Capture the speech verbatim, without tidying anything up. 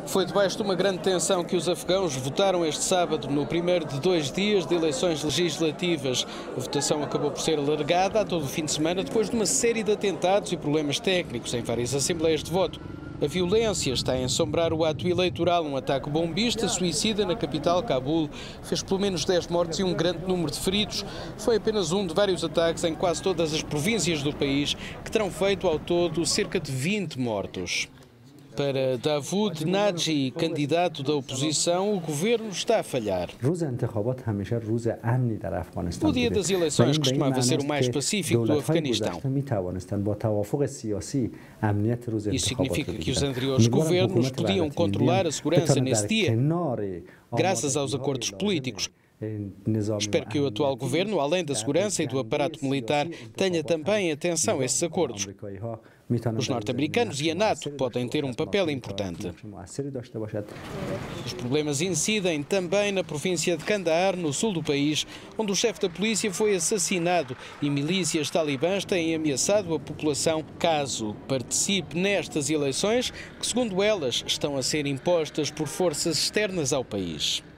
Foi debaixo de uma grande tensão que os afegãos votaram este sábado no primeiro de dois dias de eleições legislativas. A votação acabou por ser alargada a todo o fim de semana depois de uma série de atentados e problemas técnicos em várias assembleias de voto. A violência está a ensombrar o ato eleitoral. Um ataque bombista suicida na capital, Cabul, fez pelo menos dez mortes e um grande número de feridos. Foi apenas um de vários ataques em quase todas as províncias do país, que terão feito ao todo cerca de vinte mortos. Para Davoud Naji, candidato da oposição, o governo está a falhar. O dia das eleições costumava ser o mais pacífico do Afeganistão. Isso significa que os anteriores governos podiam controlar a segurança nesse dia, graças aos acordos políticos. Espero que o atual governo, além da segurança e do aparato militar, tenha também atenção a esses acordos. Os norte-americanos e a NATO podem ter um papel importante. Os problemas incidem também na província de Kandahar, no sul do país, onde o chefe da polícia foi assassinado e milícias talibãs têm ameaçado a população caso participe nestas eleições, que, segundo elas, estão a ser impostas por forças externas ao país.